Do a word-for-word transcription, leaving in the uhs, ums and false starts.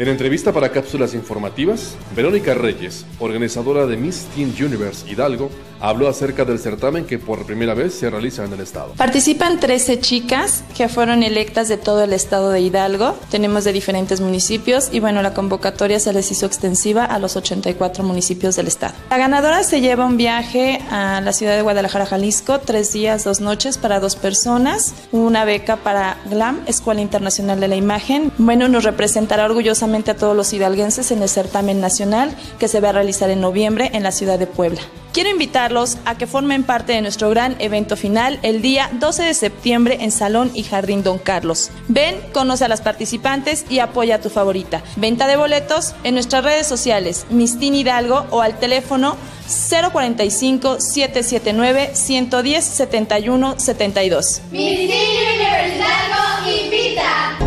En entrevista para cápsulas informativas, Verónica Reyes, organizadora de Miss Teen Universe Hidalgo, habló acerca del certamen que por primera vez se realiza en el estado. Participan trece chicas que fueron electas de todo el estado de Hidalgo. Tenemos de diferentes municipios y bueno, la convocatoria se les hizo extensiva a los ochenta y cuatro municipios del estado. La ganadora se lleva un viaje a la ciudad de Guadalajara, Jalisco, tres días, dos noches para dos personas, una beca para GLAM, Escuela Internacional de la Imagen. Bueno, nos representará orgullosamente a todos los hidalguenses en el certamen nacional que se va a realizar en noviembre en la ciudad de Puebla. Quiero invitarlos a que formen parte de nuestro gran evento final el día doce de septiembre en Salón y Jardín Don Carlos. Ven, conoce a las participantes y apoya a tu favorita. Venta de boletos en nuestras redes sociales, Miss Teen Hidalgo, o al teléfono cero cuarenta y cinco, siete siete nueve, ciento diez, setenta y uno setenta y dos. Miss Teen Universe Hidalgo invita.